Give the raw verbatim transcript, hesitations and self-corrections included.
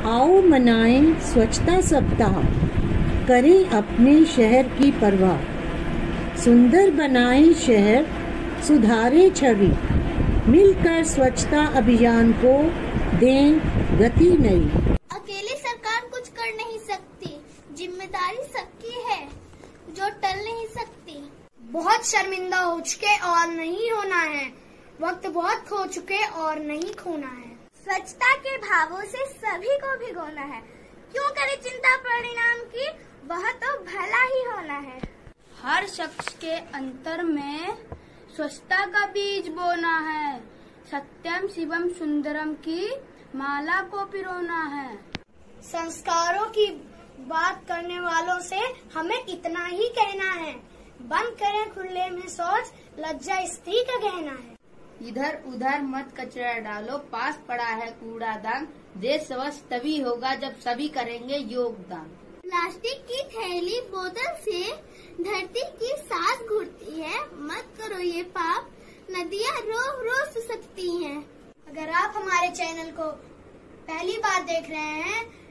आओ मनाएं स्वच्छता सप्ताह, करें अपने शहर की परवाह। सुंदर बनाएं शहर, सुधारें छवि, मिलकर स्वच्छता अभियान को दें गति नई। अकेले सरकार कुछ कर नहीं सकती, जिम्मेदारी सबकी है जो टल नहीं सकती। बहुत शर्मिंदा हो चुके और नहीं होना है, वक्त बहुत खो चुके और नहीं खोना है। स्वच्छता के भावों से सभी को भिगोना है, क्यों करे चिंता परिणाम की, वह तो भला ही होना है। हर शख्स के अंतर में स्वच्छता का बीज बोना है, सत्यम शिवम सुंदरम की माला को पिरोना है। संस्कारों की बात करने वालों से हमें इतना ही कहना है, बंद करें खुले में शौच, लज्जा स्त्री का गहना है। इधर उधर मत कचरा डालो, पास पड़ा है कूड़ादान, देश स्वच्छ तभी होगा जब सभी करेंगे योगदान। प्लास्टिक की थैली बोतल से धरती की सांस घुटती है, मत करो ये पाप, नदियाँ रो रो सुसकती हैं। अगर आप हमारे चैनल को पहली बार देख रहे हैं